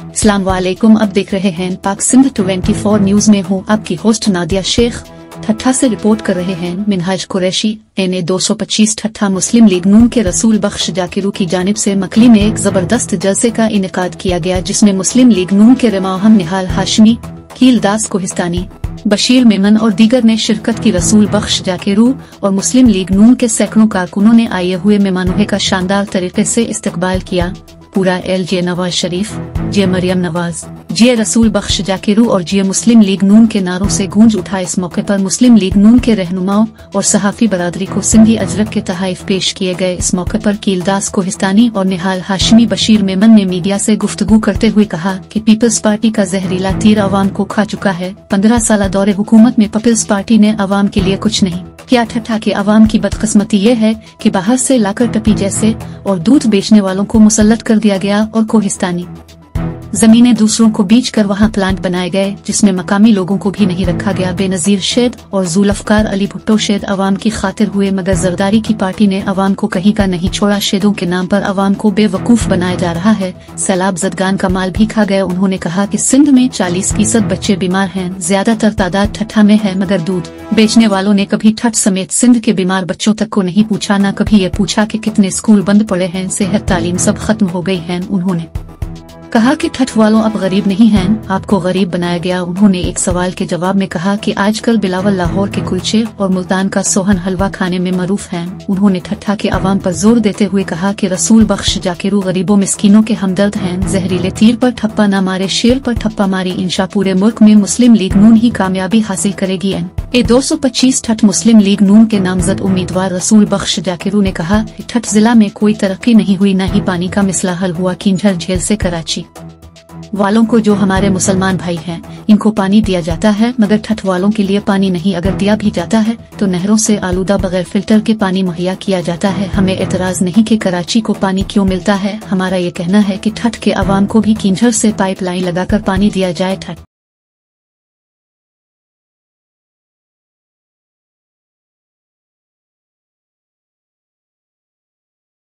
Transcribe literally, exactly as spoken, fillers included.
अस्सलाम वालेकुम। अब देख रहे हैं पाक सिंध ट्वेंटी फोर न्यूज में हूँ आपकी होस्ट नादिया शेख। ठट्ठा से रिपोर्ट कर रहे हैं मिनहाज कुरैशी। एन ए दो सौ पच्चीस ठट्ठा मुस्लिम लीग नून के रसूल बख्श जाकिरू की जानिब से मकली में एक जबरदस्त जलसे का इनेकाद किया गया, जिसमें मुस्लिम लीग नून के रमाहम निहाल हाशमी, कीलदास कोहिस्तानी, बशीर मेमन और दीगर ने शिरकत की। रसूल बख्श जाकिरू और मुस्लिम लीग नून के सैकड़ों कारकुनों ने आए हुए मेहमानों का शानदार तरीके से इस्तकबाल किया। पूरा एल जे नवाज शरीफ, जे मरियम नवाज, जे रसूल बख्श जाकिरू और जे मुस्लिम लीग नून के नारों से गूंज उठा। इस मौके पर मुस्लिम लीग नून के रहनुमाओं और सहाफी बरादरी को सिंधी अजरक के तहाइफ पेश किए गए। इस मौके पर कीलदास कोहिस्तानी और निहाल हाशमी, बशीर मेमन ने मीडिया से गुफ्तगू करते हुए कहा कि पीपल्स पार्टी का जहरीला तीर अवाम को खा चुका है। पंद्रह साल दौरे हुकूमत में पीपल्स पार्टी ने अवाम के लिए कुछ नहीं किया। ठट्ठा के अवाम की बदकिस्मती ये है कि बाहर से लाकर टपी जैसे और दूध बेचने वालों को मुसल्लत कर दिया गया और कोहिस्तानी जमीनें दूसरों को बीच कर वहाँ प्लांट बनाए गए, जिसमें मकामी लोगों को भी नहीं रखा गया। बेनजीर शेद और जुल्फकार अली भुट्टो शेद अवाम की खातिर हुए, मगर जरदारी की पार्टी ने अवाम को कहीं का नहीं छोड़ा। शेदों के नाम पर अवाम को बेवकूफ बनाया जा रहा है। सैलाब जदगान का माल भी खा गए। उन्होंने कहा कि सिंध में चालीस फीसद बच्चे बीमार हैं, ज्यादातर तादाद ठट्ठा में है, मगर दूध बेचने वालों ने कभी ठट समेत सिंध के बीमार बच्चों तक को नहीं पूछा, न कभी ये पूछा कि कितने स्कूल बंद पड़े हैं, सेहत तालीम सब खत्म हो गई है। उन्होंने कहा कि ठठ वालों अब गरीब नहीं हैं, आपको गरीब बनाया गया। उन्होंने एक सवाल के जवाब में कहा कि आजकल बिलावल लाहौर के कुलचे और मुल्तान का सोहन हलवा खाने में मरूफ हैं। उन्होंने ठट्ठा के अवाम पर जोर देते हुए कहा कि रसूल बख्श जाकिरू गरीबों मिस्कीनों के हमदर्द हैं। जहरीले तीर पर ठप्पा न मारे, शेर पर ठप्पा मारी। इंशा पूरे मुल्क में मुस्लिम लीग नून ही कामयाबी हासिल करेगी। एन ए दो सौ पच्चीस ठठ मुस्लिम लीग नून के नामजद उम्मीदवार रसूल बख्श जाकिरू ने कहा कि ठठ जिला में कोई तरक्की नहीं हुई, न ही पानी का मसला हल हुआ। किंझर झेल से कराची वालों को, जो हमारे मुसलमान भाई हैं, इनको पानी दिया जाता है, मगर ठठ वालों के लिए पानी नहीं। अगर दिया भी जाता है तो नहरों से आलूदा बगैर फिल्टर के पानी मुहैया किया जाता है। हमें एतराज नहीं कि कराची को पानी क्यों मिलता है। हमारा ये कहना है कि ठठ के अवाम को भी किंझर से पाइपलाइन लगाकर पानी दिया जाए। ठठ